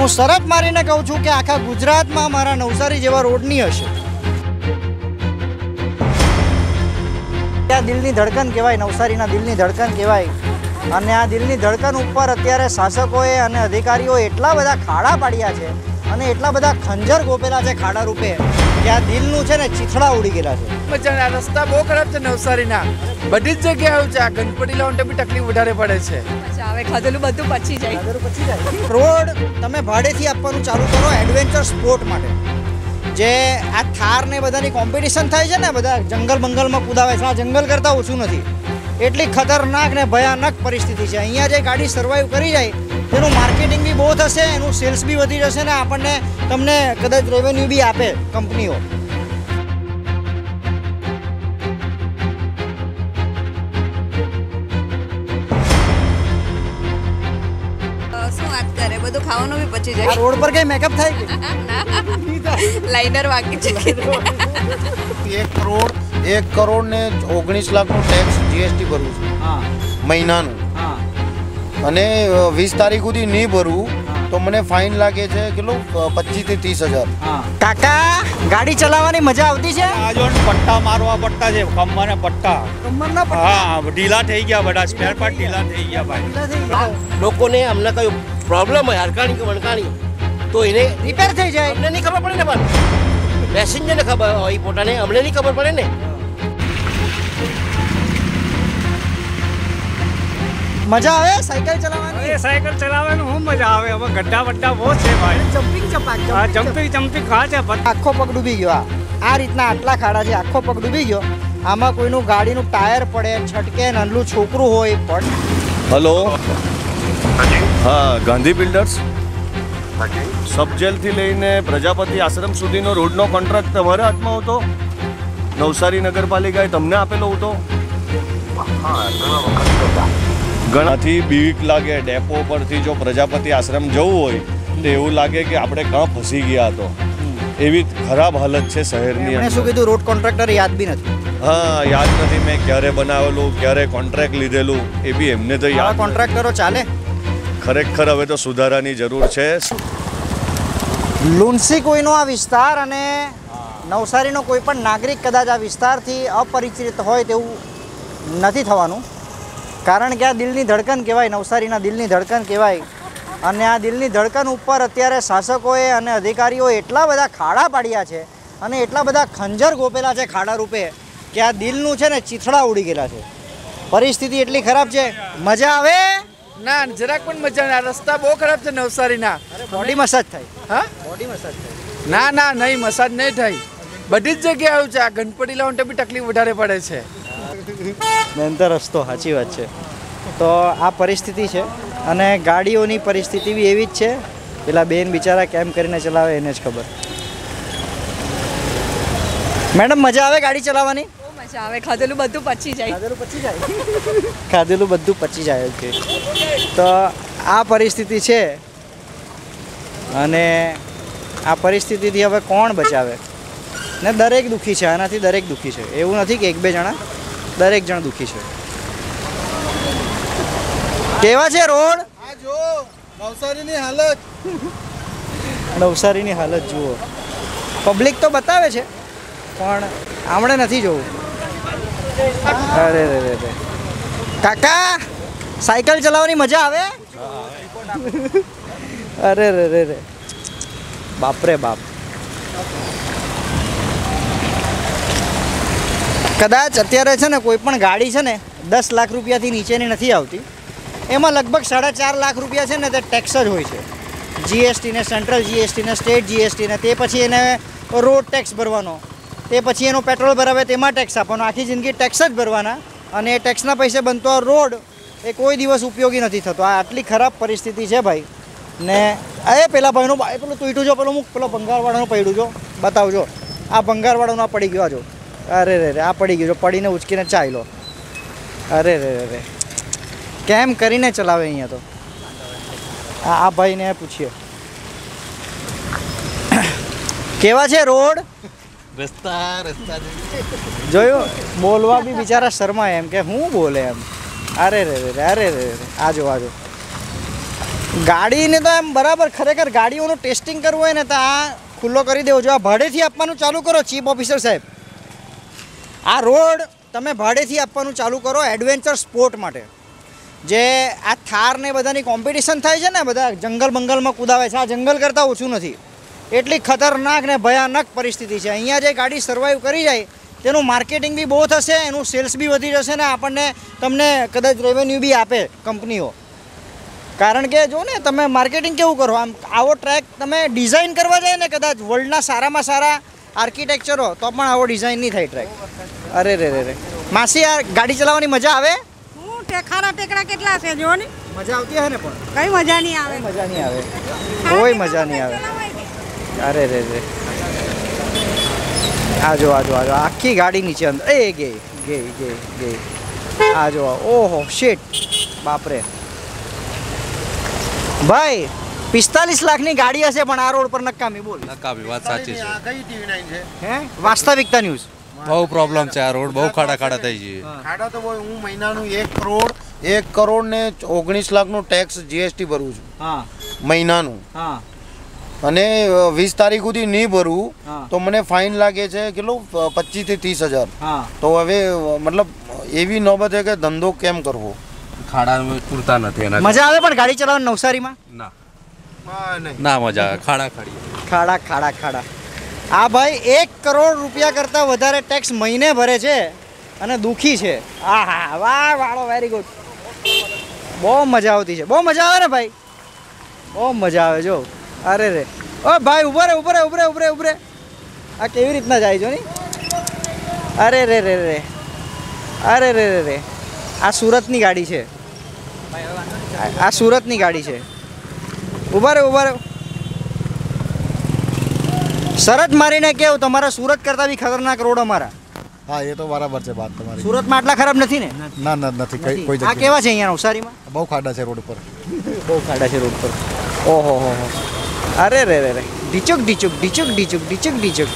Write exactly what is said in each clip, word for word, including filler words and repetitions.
હું શરત મારીને કહું છું કે આખા ગુજરાતમાં મારા નવસારી જેવા રોડ નહીં હશે. ત્યાં દિલની ધડકન કહેવાય, નવસારીના દિલની ધડકન કહેવાય. અને આ દિલની ધડકન ઉપર અત્યારે શાસકોએ અને અધિકારીઓ એટલા બધા ખાડા પાડ્યા છે અને એટલા બધા ખંજર ગોપેલા છે ખાડા રૂપે કે આ દિલનું છે ને ચીથડા ઉડી ગયેલા છે. મજાના રસ્તા બહુ ખરાબ છે નવસારીના, બધી જ જગ્યાએ આવું છે. આ ગણપતિ લાવવા બી તકલીફ વધારે પડે છે. હવે ખાધેલું બધું પચી જાય. રોડ તમે ભાડેથી આપવાનું ચાલુ કરો એડવેન્ચર સ્પોર્ટ માટે. જે આ થાર ને બધાની કોમ્પિટિશન થાય છે ને, બધા જંગલ બંગલમાં કુદાવે છે, આ જંગલ કરતાં ઓછું નથી. એટલી ખતરનાક ને ભયાનક પરિસ્થિતિ છે. અહીંયા જે ગાડી સર્વાઈવ કરી જાય તેનું માર્કેટિંગ બી બહુ થશે, એનું સેલ્સ બી વધી જશે ને આપણને તમને કદાચ રેવન્યુ બી આપે કંપનીઓ. શું વાત કરે, બધું ખાવાનું બી પચી જાય. રોડ પર કઈ મેકઅપ થાય કે લાઇનર વાગી છે. એક કરોડ એક કરોડ ને ઓગણીસ લાખનું ટેક્સ જીએસટી ભરવું છે મહિનાનું, અને વીસ તારીખ સુધી નહીં ભરવું તો મને ફાઇન લાગે છે કેટલું, પચીસ થી ત્રીસ હજાર. કાકા ગાડી ચલાવવાની મજા આવતી છે? આ જો પટ્ટા મારવા પડતા છે, કમરના પટ્ટા. કમરના પટ્ટા હા, ઢીલા થઈ ગયા, બધા સ્પેર પાર્ટ ઢીલા થઈ ગયા ભાઈ. લોકોને અમને કઈ પ્રોબ્લેમ હોય હરકાણી કે વણકાણી તો એને રિપેર થઈ જાય. અમને નહીં ખબર પડે ને, પણ પેસેન્જરને ખબર હોય પોતાને, અમને નહીં ખબર પડે ને. મજા આવે સાયકલ ચલાવવાની? એ સાયકલ ચલાવવાનું શું મજા આવે, હવે ગड्ढा વड्ढा બહુ છે ભાઈ. જમ્પિંગ ચપાક આ જમ્પિંગ જમ્પિંગ ખા છે. આખો પગ ડૂબી ગયો. આ આ રીતના આટલા ખાડા છે, આખો પગ ડૂબી ગયો. આમાં કોઈનું ગાડીનું ટાયર પડે, છટકે, નાનું છોકરું હોય પડ. હલો, હા, ગાંધી બિલ્ડર્સ. સબજેલથી લઈને પ્રજાપતિ આશ્રમ સુધીનો રોડનો કોન્ટ્રાક્ટ તમારા હાથમાં હતો? નવસારી નગરપાલિકાએ તમને આપેલો હતો? ઘણાથી બીક લાગે. ડેપો પરથી જો પ્રજાપતિ આશ્રમ જવું હોય તો એવું લાગે કે આપણે કાં ફસી ગયા હતો. એવી ખરાબ હાલત છે શહેરની. મેં શું કીધું, રોડ કોન્ટ્રાક્ટર યાદ બી નથી. હા, યાદ નથી મેં ક્યારે બનાવેલું, ક્યારે કોન્ટ્રાક્ટ લીધેલું, એ બી એમને તો યાદ. કોન્ટ્રાક્ટરો ચાલે ખરેખર હવે તો સુધારાની જરૂર છે. લુન્સી કોઈનો આ વિસ્તાર અને નવસારીનો કોઈ પણ નાગરિક કદાચ આ વિસ્તારથી અપરિચિત હોય તેવું નથી થવાનું. કારણ કે આ દિલની ધડકન કહેવાય, નવસારીના દિલની ધડકન કહેવાય. અને આ દિલની ધડકન ઉપર અત્યારે શાસકોએ અને અધિકારીઓએ એટલા બધા ખાડા પાડ્યા છે અને એટલા બધા ખંજર ગોપેલા છે ખાડા રૂપે કે આ દિલનું છે ને ચીથડા ઉડી ગયેલા છે. પરિસ્થિતિ એટલી ખરાબ છે. મજા આવે ના, જરાક પણ મજા ના. રસ્તા બહુ ખરાબ છે નવસારીના. બોડી મસાજ થાય? હા, બોડી મસાજ થાય? ના ના, નહીં, મસાજ નહીં થાય. બધી જ જગ્યાએ આવું છે. આ ગણપતિ લાવવા બી તકલીફ વધારે પડે છે. મેન રસ્તો, સાચી વાત છે. તો આ પરિસ્થિતિ છે અને ગાડીઓની પરિસ્થિતિ બી એવી જ છે. પેલા બેન બિચારા કેમ કરીને ચલાવે એને જ ખબર. મેડમ મજા આવે ગાડી ચલાવવાની? બહુ મજા આવે, ખાધેલું બધું પચી જાય. ખાધેલું પચી જાય ખાધેલું બધું પચી જાય. ઓકે, તો આ પરિસ્થિતિ છે અને આ પરિસ્થિતિથી હવે કોણ બચાવે? ને દરેક દુઃખી છે, આનાથી દરેક દુઃખી છે. એવું નથી કે એક બે જણા, દરેક જણ દુઃખી છે. કેવા છે રોડ? આ જો નવસારીની હાલત, નવસારીની હાલત જુઓ. પબ્લિક તો બતાવે છે પણ આમણે નથી જોવું. અરે રે રે રે કાકા, સાયકલ ચલાવવાની મજા આવે? અરે રે રે રે બાપરે બાપ. કદાચ અત્યારે છે ને કોઈ પણ ગાડી છે ને દસ લાખ રૂપિયાથી નીચેની નથી આવતી. એમાં લગભગ સાડા ચાર લાખ રૂપિયા છે ને તે ટેક્સ જ હોય છે. જીએસટીને, સેન્ટ્રલ જીએસટીને, સ્ટેટ જીએસટીને, તે પછી એને રોડ ટેક્સ ભરવાનો, તે પછી એનો પેટ્રોલ ભરાવે તેમાં ટેક્સ આપવાનો. આખી જિંદગી ટેક્સ જ ભરવાના અને એ ટેક્સના પૈસે બનતો આ રોડ એ કોઈ દિવસ ઉપયોગી નથી થતો. આ આટલી ખરાબ પરિસ્થિતિ છે ભાઈ. ને એ પેલા ભાઈનું ભાઈ પેલું તૂટ્યું જો, પેલું મૂક, પેલો ભંગારવાળાનું પડ્યું જો, બતાવજો. આ ભંગારવાળાનું આ પડી ગયો, આ જો. અરે રે રે આ પડી ગયું જો, પડીને ઉચકીને ચાઈ લો. અરે રે રે રે કેમ કરીને ચલાવે અહીંયા તો. આ આ ભાઈને પૂછીએ કેવા છે રોડ? રસ્તા રસ્તા જોયું, બોલવા બી બિચારા શર્મા એમ કે હું બોલે એમ. અરે રે રે અરે રે રે આજો આજો ગાડીને તો એમ બરાબર ખરેખર ગાડીઓનું ટેસ્ટિંગ કરવું હોય ને તો આ ખુલ્લો કરી દેવો જો આ ભાડેથી આપવાનું ચાલુ કરો ચીફ ઓફિસર સાહેબ. આ રોડ તમે ભાડેથી આપવાનું ચાલુ કરો એડવેન્ચર સ્પોર્ટ માટે. જે આ થાર ને બધાની કોમ્પિટિશન થાય છે ને બધા જંગલ બંગલમાં કૂદાવે છે આ જંગલ કરતાં ઓછું નથી. એટલી ખતરનાક ને ભયાનક પરિસ્થિતિ છે. અહીંયા જે ગાડી સર્વાઈવ કરી જાય તેનું માર્કેટિંગ બી બહુ થશે, એનું સેલ્સ બી વધી જશે ને આપણને તમને કદાચ રેવન્યુ બી આપે કંપનીઓ. કારણ કે જો ને તમે માર્કેટિંગ કેવું કરો, આમ આવો ટ્રેક તમે ડિઝાઇન કરવા જાય ને કદાચ વર્લ્ડના સારામાં સારા આર્કિટેક્ચરો તો પણ આવો ડિઝાઇન નહીં થાય ટ્રેક. અરે રે રે રે માસી આ ગાડી ચલાવવાની મજા આવે? હું ખારા ટેકરા કેટલા છે જો ને. મજા આવતી હે ને? પણ કઈ મજા નહીં આવે. મજા નહીં આવે, કોઈ મજા નહીં આવે. અરે રે રે આજો આજો આજો આખી ગાડી નીચે અંદર એ ગઈ ગઈ ગઈ ગઈ આજો. ઓહો શેટ બાપરે ભાઈ, પિસ્તાલીસ લાખની ગાડી હશે પણ આ રોડ પર નકામી. બોલ નકામી વાત સાચી છે. કઈ ટીવી નાઈન છે? હે વાસ્તવિકતા ન્યૂઝ. બહુ પ્રોબ્લેમ છે આ રોડ, બહુ ખાડા ખાડા થઈ છે. ખાડા તો બોય હું મહિનાનું એક કરોડ એક કરોડ ને ઓગણીસ લાખનું ટેક્સ જીએસટી ભરું છું હા મહિનાનું. હા અને વીસ તારીખ સુધી નહીં ભરવું હા. તો મને ફાઇન લાગે છે કેટલું પચીસ થી ત્રીસ હજાર. હા તો હવે મતલબ એવી નોબત છે કે ધંધો કેમ કરવો? ખાડા પૂરતા નથી એના. મજા આવે પણ ગાડી ચલાવવાની નવસારીમાં? ના ના મજા આવે, ખાડા ખાડી. ખાડા ખાડા ખાડા. આ ભાઈ એક કરોડ રૂપિયા કરતાં વધારે ટેક્સ મહિને ભરે છે અને દુઃખી છે. આ હા વાહ વાળો વેરી ગુડ. બહુ મજા આવતી છે. બહુ મજા આવે ને ભાઈ, બહુ મજા આવે. જો અરે રે ઓ ભાઈ ઉભો રે ઉભો રે ઉભરે ઉભરે ઉભરે આ કેવી રીતના જાય છો ની? અરે રે રે રે અરે રે રે રે આ સુરતની ગાડી છે. આ સુરતની ગાડી છે. ઉભા રે ઉભા રે શરત મારીને કેવું તમારા સુરત કરતાં બી ખતરનાક રોડ અમારા. હા એ તો બરાબર છે વાત તમારી. સુરતમાં આટલા ખરાબ નથી ને? ના ના નથી કઈ કોઈ આ જગ્યાએ. કેવા છે અહીંયા નવસારીમાં? બહુ ખાડા છે રોડ પર. બહુ ખાડા છે રોડ પર. ઓહો હો હો અરે રે રે રે ઢીચુક ઢીચુક ઢીચુક ઢીચુક ઢીચુક ઢીચુક.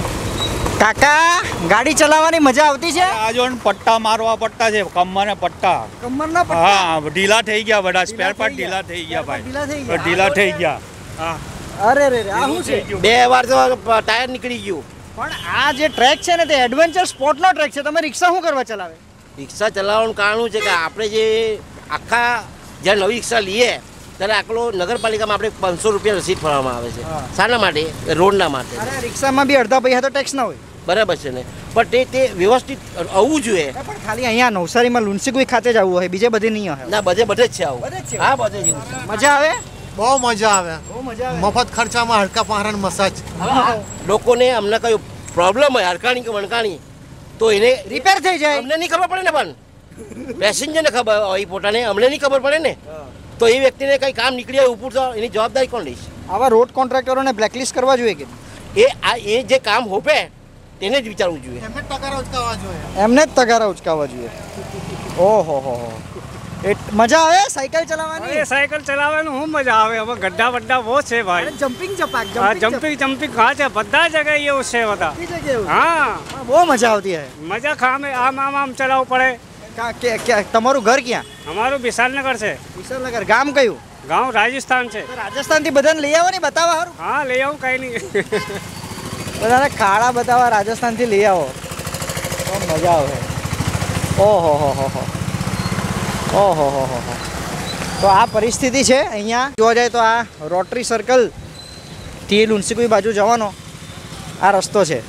કાકા ગાડી ચલાવવાની મજા આવતી છે? આ જો ને પટ્ટા મારવા પડતા છે, કમરને પટ્ટા. કમરના હા ઢીલા થઈ ગયા, બધા સ્પેર પાર્ટ ઢીલા થઈ ગયા ભાઈ, ઢીલા થઈ ગયા. ઢીલા થઈ ગયા. હા અરે રે રે આ શું છે? બે વાર તો ટાયર નીકળી ગયું. પણ આ જે ટ્રેક છે ને તે એડવેન્ચર સ્પોર્ટનો ટ્રેક છે. તમે રિક્ષા શું કરવા ચલાવે? રિક્ષા ચલાવવાનું કારણ છે કે આપણે જે આખા જ્યારે નવી રિક્ષા લઈએ ત્યારે આટલો નગરપાલિકામાં આપણે પાંચસો રૂપિયા રસીદ ફરવામાં આવે છે. શાના માટે? રોડના માટે. અરે રિક્ષામાં બી અડધા પૈસા તો ટેક્સ ના હોય. બરાબર છે ને, પણ તે તે વ્યવસ્થિત આવવું જોઈએ. પણ ખાલી અહીંયા નવસારીમાં લુન્સીકુઈ ખાતે જ આવવું હોય, બીજે બધે નહીં આવે. ના બધે બધે જ છે આવું. બધે જ છે. હા બધે જ એવું છે. મજા આવે? બહુ મજા આવે. બહુ મજા આવે. મફત ખર્ચામાં હડકા પહારણ મસાજ. લોકોને અમને કયું પ્રોબ્લેમ હોય હરકાણી કે વણકાણી તો એને રિપેર થઈ જાય. અમને નહીં ખબર પડે ને, પણ પેસેન્જરને ખબર હોય પોતાને, અમને નહીં ખબર પડે ને. તો એ વ્યક્તિને કંઈ કામ નીકળી આવે ઉપર તો એની જવાબદારી કોણ લઈશ? આવા રોડ કોન્ટ્રાક્ટરોને બ્લેકલિસ્ટ કરવા જોઈએ કે એ આ એ જે કામ હોપે તેને જ વિચારવું જોઈએ. એમને ટકારા ઉચકાવવા જોઈએ. એમને જ તગારા ઉચકાવવા જોઈએ. ઓહો હો હો એ મજા આવે સાયકલ ચલાવવાની? એ સાયકલ ચલાવવાનું હું મજા આવે. હવે ગड्ढा વड्ढा બહુ છે ભાઈ. જમ્પિંગ જપાક હા જમ્પિંગ જમ્પિંગ હા છે બધા જગ્યાએ એવું છે બધા. હા બહુ મજા આવતી હે. મજા ખામે આમ આમ આમ ચલાવવું પડે. કા- કે- કે- તમારું ઘર ક્યાં? અમારું વિશાલનગર છે. વિશાલનગર. ગામ કયું? ગામ રાજસ્થાન છે. તો રાજસ્થાનથી બધાને લઈ આવો ને બતાવવા સારું. હા લઈ આવું કઈ નહીં. બધાને ખાડા બતાવવા રાજસ્થાનથી લઈ આવો તો મજા આવે. ઓહો હો હો હો ઓહો હો હો હો. તો આ પરિસ્થિતિ છે અહીંયા. જોવા જાય તો આ રોટરી સર્કલથી લુન્સીકુઈ બાજુ જવાનો આ રસ્તો છે.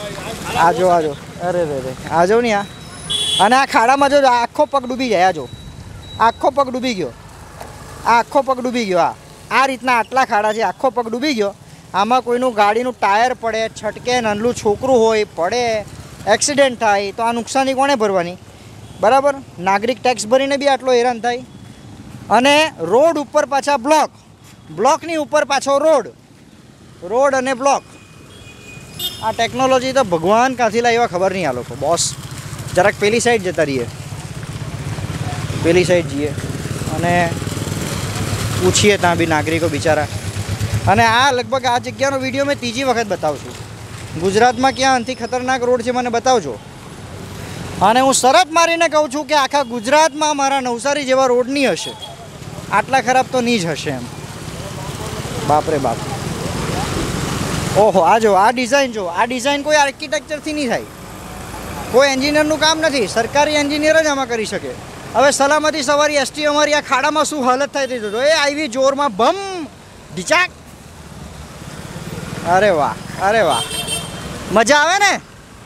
આ જો આ જો અરે રે રે આ જો ને આ અને આ ખાડામાં જો આખો પગ ડૂબી જાય. આ જો આખો પગ ડૂબી ગયો. આ આખો પગ ડૂબી ગયો. આ આ રીતના આટલા ખાડા છે, આખો પગ ડૂબી ગયો. આમાં કોઈનું ગાડીનું ટાયર પડે, છટકે, નાનલું છોકરું હોય પડે, એક્સિડન્ટ થાય તો આ નુકસાની કોણે ભરવાની? બરાબર. નાગરિક ટેક્સ ભરીને બી આટલો હેરાન થાય. અને રોડ ઉપર પાછા બ્લોક, બ્લોકની ઉપર પાછો રોડ, રોડ અને બ્લોક. આ ટેકનોલોજી તો ભગવાન ક્યાંથી લાવ્યા ખબર નહીં આ લોકો. બોસ જરાક પેલી સાઈડ જતા રહીએ, પેલી સાઈડ જઈએ અને પૂછીએ ત્યાં બી નાગરિકો બિચારા. અને આ લગભગ આ જગ્યાનો વિડીયો મેં ત્રીજી વખત બતાવું છું. ગુજરાતમાં ક્યાં અંતિ ખતરનાક રોડ છે મને બતાવજો. અને હું શરત મારીને કહું છું કે આખા ગુજરાતમાં મારા નવસારી જેવા રોડ નહીં હશે. આટલા ખરાબ તો નહીં જ હશે એમ. બાપરે બાપ. ઓહો, આ જો આ ડિઝાઇન જો, આ ડિઝાઇન કોઈ આર્કિટેક્ચરથી નહીં થાય, કોઈ એન્જિનિયરનું કામ નથી, સરકારી એન્જિનિયર જ આમાં કરી શકે. હવે સલામતી સવારી એસટી અમારી આ ખાડામાં શું હાલત થાય તે જોજો. એ આવી જોરમાં બમ ઢીચાક. અરે વાહ, અરે વાહ, મજા આવે ને.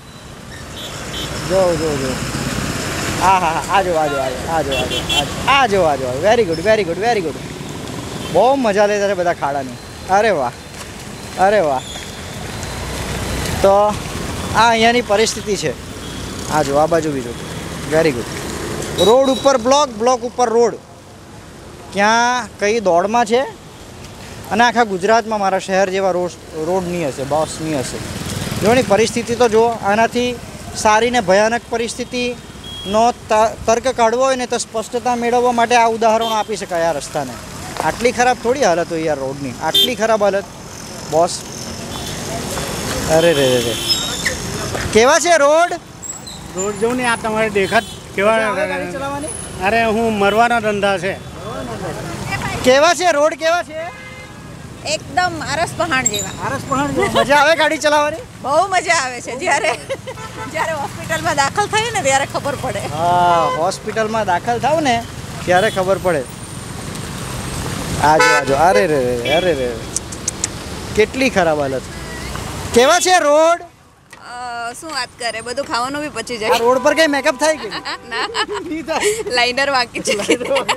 જો જો જો હા હા હા આજો આજો આજો આજો આજો આજો આજો very good very good very good. બહુ મજા લેતા છે બધા ખાડાની. અરે વાહ, અરે વાહ. તો આ અહીંયાની પરિસ્થિતિ છે. આ જો આ બાજુ બીજું વેરી ગુડ. રોડ ઉપર બ્લોક, બ્લોક ઉપર રોડ. ક્યાં કઈ દોડમાં છે. અને આખા ગુજરાતમાં મારા શહેર જેવા રોડ રોડ નહીં હશે, બોસ નહીં હશે. જોની પરિસ્થિતિ તો જુઓ. આનાથી સારી ને ભયાનક પરિસ્થિતિનો તર્ક કાઢવો હોય ને તો સ્પષ્ટતા મેળવવા માટે આ ઉદાહરણો આપી શકાય આ રસ્તાને. આટલી ખરાબ થોડી હાલત હોય યાર રોડની, આટલી ખરાબ હાલત બોસ. અરે રે રે કેવા છે રોડ? રોડ જો ને આ તમારે દેખાત કેવા ચલાવવાની. અરે હું મરવાના ધંધા છે. કેવા છે રોડ? કેવા છે? એકદમ આરસ પહાણ જેવા. આરસ પહાણ જેવા. મજા આવે ગાડી ચલાવવાની? બહુ મજા આવે છે. જ્યારે જ્યારે હોસ્પિટલમાં દાખલ થઈએ ને ત્યારે ખબર પડે. હા, હોસ્પિટલમાં દાખલ થાવ ને ત્યારે ખબર પડે. આજો આજો અરે રે રે અરે રે કેટલી ખરાબ હાલત. કેવા છે રોડ? શું વાત કરે, બધું ખાવાનું બી પચી આ જાય. રોડ પર કઈ મેકઅપ થાય કે ના, લાઇનર વાંકી છે.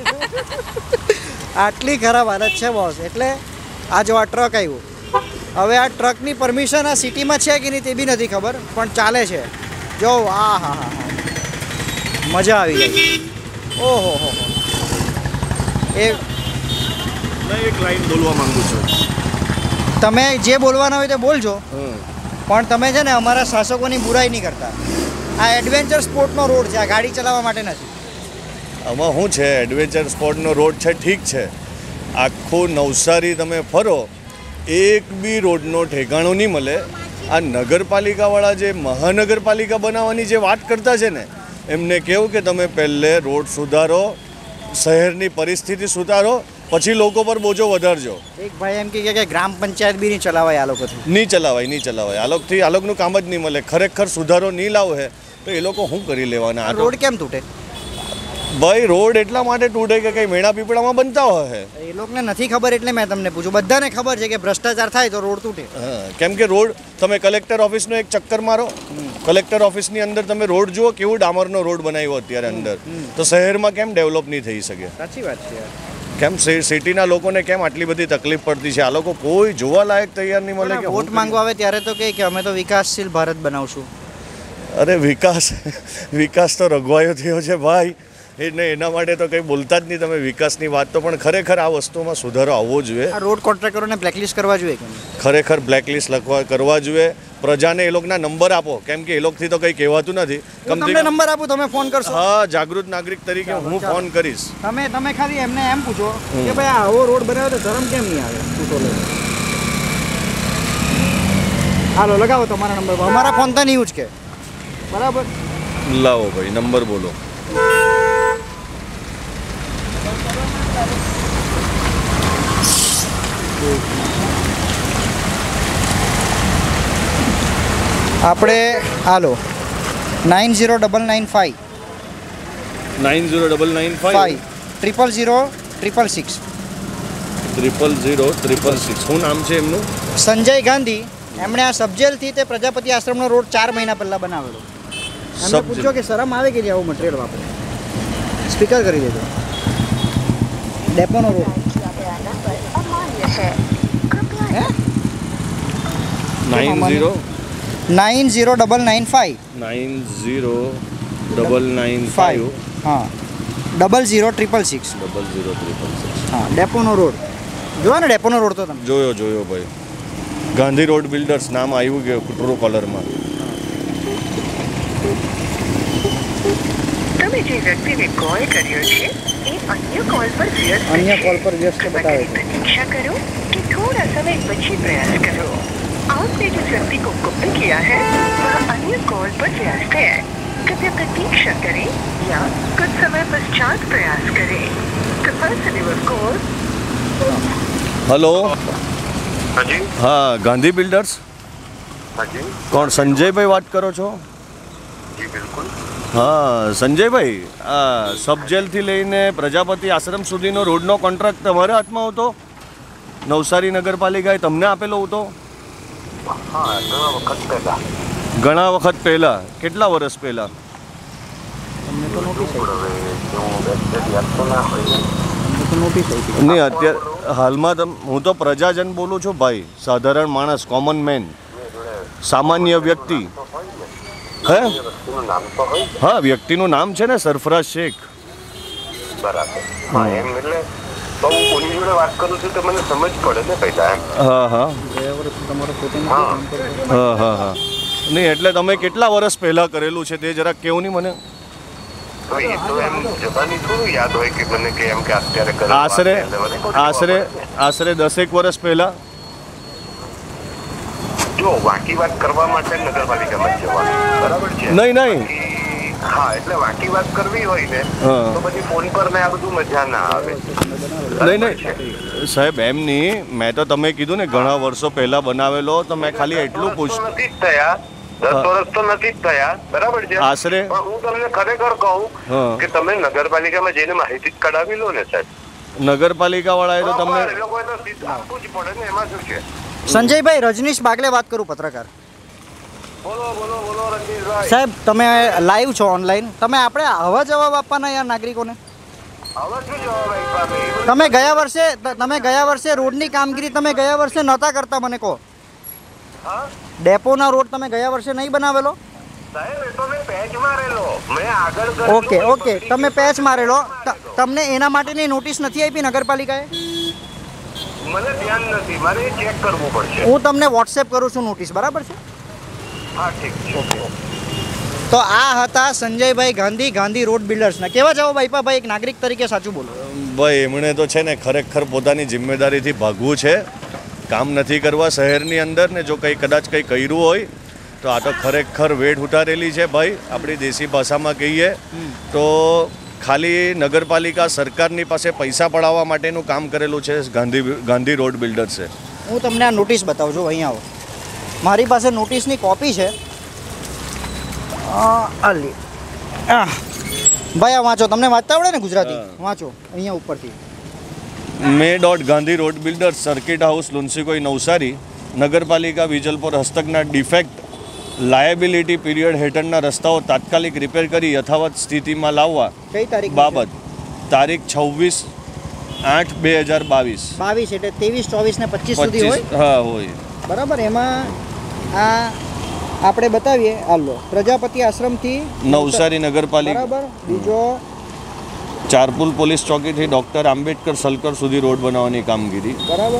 આટલી ખરાબ હાલત છે બોસ. એટલે આ જો આ ટ્રક આવ્યું. હવે આ ટ્રકની પરમિશન આ સિટીમાં છે કે નહીં તે બી નથી ખબર, પણ ચાલે છે. જો આ હા હા હા મજા આવી ગઈ. ઓહો હો હો. એ એક લાઈન બોલવા માંગુ છું. તમે જે બોલવાના હોય તે બોલજો, પણ તમે છે ને અમારા શાસકોની બુરાઈ નહીં કરતા. આ એડવેન્ચર સ્પોર્ટનો રોડ છે, આ ગાડી ચલાવવા માટે નથી. આમાં શું છે, એડવેન્ચર સ્પોર્ટનો રોડ છે, ઠીક છે. આખું નવસારી તમે ફરો, એક બી રોડનો ઠેકાણો નહીં મળે. આ નગરપાલિકાવાળા જે મહાનગરપાલિકા બનાવવાની જે વાત કરતા છે ને, એમને કહું કે તમે પહેલે રોડ સુધારો, શહેરની પરિસ્થિતિ સુધારો, પછી લોકો પર બોજો વધારજો. એક ભાઈ એમ કહે કે ગ્રામ પંચાયત બી નહીં ચલાવાય આ લોકોથી. નહીં ચલાવાય, નહીં ચલાવાય. આ લોકોથી આ લોકોનું કામ જ નહીં મળે. ખરેખર સુધારો નહીં લાવે તો એ લોકો શું કરી લેવાના? આ રોડ કેમ તૂટે ભાઈ? રોડ એટલા માટે તૂટે કે કંઈ મેળા પીપળામાં બનતા હોય. એ લોકોને નથી ખબર એટલે મેં તમને પૂછ્યું. બધાને ખબર છે કે ભ્રષ્ટાચાર થાય તો રોડ તૂટે. હા, કેમ કે રોડ તમે કલેક્ટર ઓફિસનો એક ચક્કર મારો, કલેક્ટર ઓફિસની અંદર તમે રોડ જુઓ, કેવું ડામરનો રોડ બનાવ્યો અત્યારે અંદર. તો શહેરમાં કેમ ડેવલપ નહીં થઈ શકે? સાચી વાત છે. કેમ સિટીના લોકોને કેમ આટલી બધી તકલીફ પડતી છે? આ લોકો કોઈ જોવા લાયક તૈયાર નહીં મળે. કે વોટ માંગવા આવે ત્યારે તો કહે કે અમે તો વિકાસશીલ ભારત બનાવશું. અરે વિકાસ વિકાસ તો રઘવાયો થયો છે ભાઈ. એટલે એના માટે તો કંઈ બોલતા જ નહીં તમે વિકાસની વાત. તો પણ ખરેખર આ વસ્તુમાં સુધારો આવવો જોઈએ. આ રોડ કોન્ટ્રાક્ટરોને બ્લેકલિસ્ટ કરવા જોઈએ કે ખરેખર બ્લેકલિસ્ટ લખવા કરવા જોઈએ. પ્રજાને એ લોકોના નંબર આપો, કેમ કે એ લોકોથી તો કંઈ કહેવાતું નથી. તમને નંબર આપું, તમે ફોન કરશો? હા, જાગૃત નાગરિક તરીકે હું ફોન કરીશ. તમે તમે ખાલી એમને એમ પૂછો કે ભાઈ આવો રોડ બનાવ્યો તો શરમ કેમ નહીં આવે? તૂટો લે. હાલો લગાવો તમારા નંબર. અમારા ફોન તો નહીં ઉચકે. બરાબર, લાવો ભાઈ નંબર બોલો. આપણે હાલો nine zero double nine five nine zero double nine five triple zero triple six triple zero triple six. શું નામ છે એમનું? સંજય ગાંધી. એમણે આ સબજેલથી તે પ્રજાપતિ આશ્રમનો રોડ ચાર મહિના પહેલાં બનાવેલો. એમને પૂછો કે શરમ આવે કે આવું મટીરિયલ વાપરે. સ્પીકર કરી દેજો. ડેપોનો road nine zero nine zero double nine five nine zero double nine five હા double zero triple six double zero triple six હા ડેપોનો રોડ. જોયો ને ડેપોનો રોડ? તો તમે જોયો જોયો ભાઈ. ગાંધી રોડ બિલ્ડર્સ નામ આવ્યું ગયું ટ્રુ કોલરમાં. તમે જે વ્યક્તિને કોલ કર્યો છે એ અન્ય કોલ પર વ્યસ્ત અન્ય કોલ પર વ્યસ્ત બતાવે છે. प्रतीक्षा करो कि थोड़ा समय પછી प्रयास करो. आपने जिस व्यक्ति को कॉल किया है वह अन्य कॉल पर व्यस्त है. कृपया प्रतीक्षा करें या कुछ समय पश्चात प्रयास करें। The person you have called hello हाँ जी હા ગાંધી બિલ્ડર્સ हाँ जी કોણ સંજયભાઈ વાત કરો છો? जी बिल्कुल હા સંજયભાઈ, આ સબ જેલથી લઈને પ્રજાપતિ આશ્રમ સુધીનો રોડનો કોન્ટ્રાક્ટ તમારા હાથમાં હતો? નવસારી નગરપાલિકાએ તમને આપેલો હતો? हाँ घણા વખત પહેલા ઘણા વખત પહેલાં? કેટલા વર્ષ પહેલાં? નહીં અત્યારે હાલમાં તમ હું તો પ્રજાજન બોલું છું ભાઈ, સાધારણ માણસ, કોમન મેન, સામાન્ય વ્યક્તિ. હે નામ તો હોય હા, વ્યક્તિનું નામ છે ને સરફરાજ શેખ. બરાબર હા એમ એટલે તો હું કોની જોડે વાત કરું છું તો મને સમજ પડે ને પહેલા એમ હા હા હા હા હા હા નહીં એટલે તમે કેટલા વર્ષ પહેલાં કરેલું છે તે જરાક કેવું નહીં મને? તો એ તો એમ જવાની થોડું યાદ હોય કે મને કે એમ કે અત્યારે કરે આશરે આશરે આશરે દસેક વર્ષ પહેલાં. જો વાકી વાત કરવા માટે નગરપાલિકામાં જ જવાનું બરાબર છે નહીં નહીં હા એટલે વાકી વાત કરવી હોય ને હા. તો પછી ફોન પર ને આ બધું મજા ના આવે નહીં નહીં સાહેબ એમ નહીં, મેં તો તમે કીધું ને ઘણા વર્ષો પહેલાં બનાવેલો, તો મેં ખાલી એટલું પૂછ નથી જ થયા દસ વર્ષ તો નથી જ થયા બરાબર છે આશરે પણ હું તમને ખરેખર કહું હા. કે તમે નગરપાલિકામાં જઈને માહિતી જ કઢાવી લો ને સાહેબ નગરપાલિકાવાળાએ તો તમને એ લોકોએ તો સીધું આપવું જ પડે ને એમાં શું છે સંજયભાઈ, રજનીશ બાગલે વાત કરું, પત્રકાર. બોલો બોલો બોલો રણજીતભાઈ સાહેબ તમે લાઈવ છો ઓનલાઈન, તમે આપણે આવા જવાબ આપવાના યાર નાગરિકોને? હવે શું જવાબ આપ્યા મેં? તમે ગયા વર્ષે તમે ગયા વર્ષે રોડની કામગીરી તમે ગયા વર્ષે નહોતા કરતા, મને કહો. હા ડેપોના રોડ તમે ગયા વર્ષે નહીં બનાવેલો? સાહેબ એ તો મેં પેચ મારેલો મેં આગળ કરેલું ઓકે ઓકે તમે પેચ મારેલો, ત- તમને એના માટેની નોટિસ નથી આપી નગરપાલિકાએ? મને ધ્યાન નથી મારે એ ચેક કરવું પડશે હું તમને વોટ્સએપ કરું છું નોટિસ, બરાબર છે? હા ઠીક છે તો આ હતા સંજયભાઈ ગાંધી, ગાંધી રોડ બિલ્ડર્સના. કેવા જવાબ આપ્યા ભાઈ, એક નાગરિક તરીકે સાચું બોલો. ભાઈ એમણે તો છે ને ખરેખર પોતાની જિમ્મેદારીથી ભાગવું છે, કામ નથી કરવા શહેરની અંદર ને જો કંઈ કદાચ કંઈ કર્યું હોય તો આ તો ખરેખર વેઠ ઉતારેલી છે ભાઈ. આપણી દેશી ભાષામાં કહીએ તો ખાલી નગરપાલિકા સરકારની પાસે પૈસા પડાવવા માટેનું કામ કરેલું છે ગાંધી ગાંધી રોડ બિલ્ડર્સે. હું તમને આ નોટિસ બતાવું છું, અહીંયા આવો. મારી પાસે નોટિસની કોપી છે. આ આલી. આહ. ભાઈ આ વાંચો, તમને વાંચતા આવડે ને ગુજરાતી? વાંચો અહીંયા ઉપરથી. મે dot Gandhi road builders circuit house લુન્સીકોઈ નવસારી નગરપાલિકા વિજલપોર હસ્તકના ડિફેક્ટ લાયબિલિટી પીરિયડ હેઠળના રસ્તાઓ તાત્કાલિક રિપેર કરી યથાવત સ્થિતિમાં લાવવા કઈ તારીખ બાબત તારીખ છવ્વીસ આઠ બે હજાર બાવીસ બાવીસ એટલે ત્રેવીસ ચોવીસ ને પચીસ સુધી પચીસ હોય, હા હોય બરાબર. એમાં આ આપણે બતાવીએ, હાલો પ્રજાપતિ આશ્રમથી નવસારી નગરપાલિકા બરાબર. બીજો ચારપુલ પોલીસ ચોકીથી ડોક્ટર આંબેડકર સલકર સુધી રોડ બનાવવાની કામગીરી બરાબર.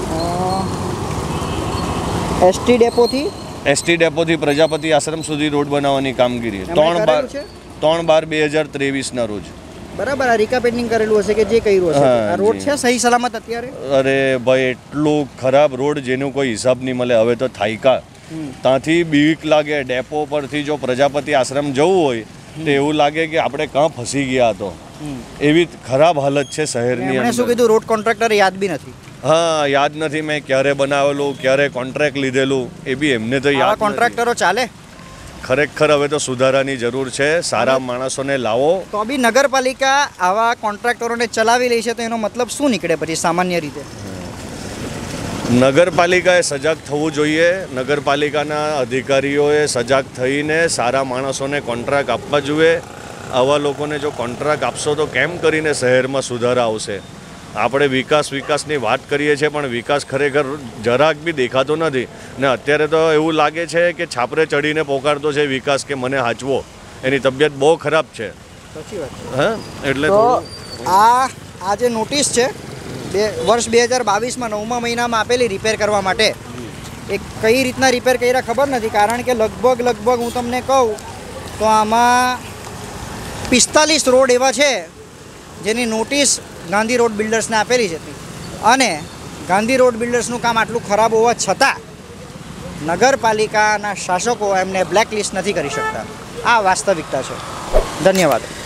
એસટી ડેપોથી એસટી ડેપોથી પ્રજાપતિ આશ્રમ સુધી રોડ બનાવવાની કામગીરી એમાં ત્રણ બાર કરેલું છે? ત્રણ બાર બે હજાર ત્રેવીસના રોજ. બરાબર. આ રિકાપેન્ડિંગ કરેલું હશે કે જે કર્યું હશે. હા, આ રોડ જી. છે સહી સલામત અત્યારે? અરે ભાઈ એટલું ખરાબ રોડ જેનું કોઈ હિસાબ નહીં મળે. હવે તો થાયકા ત્યાંથી બીક લાગે. ડેપો પરથી જો પ્રજાપતિ આશ્રમ જવું હોય તો એવું લાગે કે આપણે કાં ફસી ગયા હતો, એવી ખરાબ હાલત છે શહેરની એમણે શું અંદર. કીધું, રોડ કોન્ટ્રાક્ટર યાદ બી નથી. હા યાદ નથી મેં ક્યારે બનાવેલું, ક્યારે કોન્ટ્રાક્ટ લીધેલું, એ બી એમને તો આવા યાદ નથી. કોન્ટ્રાક્ટરો ચાલે? ખરેખર હવે તો સુધારાની જરૂર છે. સારા માણસોને લાવો. તો બી નગરપાલિકા આવા કોન્ટ્રાક્ટરોને ચલાવી લે છે તો એનો મતલબ શું નીકળે પછી સામાન્ય રીતે? નગરપાલિકાએ સજાગ થવું જોઈએ. નગરપાલિકાના અધિકારીઓએ સજાગ થઈને સારા માણસોને કોન્ટ્રાક્ટ આપવા જોઈએ. આવા લોકોને જો કોન્ટ્રાક્ટ આપશો તો કેમ કરીને શહેરમાં સુધારા આવશે? આપણે વિકાસ વિકાસની વાત કરીએ છીએ પણ વિકાસ ખરેખર જરાક બી દેખાતો નથી. ને અત્યારે તો એવું લાગે છે કે છાપરે ચડીને પોકારતો છે વિકાસ કે મને હાચવો. એની તબિયત બહુ ખરાબ છે. સાચી વાત છે. હા એટલે તો થોડું આ આ જે નોટિસ છે બે વર્ષ બે હજાર બાવીસમાં નવમા મહિનામાં આપેલી રિપેર કરવા માટે, એ કઈ રીતના રિપેર કર્યા ખબર નથી. કારણ કે લગભગ લગભગ હું તમને કહું તો આમાં પિસ્તાલીસ રોડ એવા છે જેની નોટિસ ગાંધી રોડ બિલ્ડર્સને આપેલી છે. અને ગાંધી રોડ બિલ્ડર્સનું કામ આટલું ખરાબ હોવા છતાં નગરપાલિકાના શાસકો એમને બ્લેકલિસ્ટ નથી કરી શકતા. આ વાસ્તવિકતા છે. ધન્યવાદ.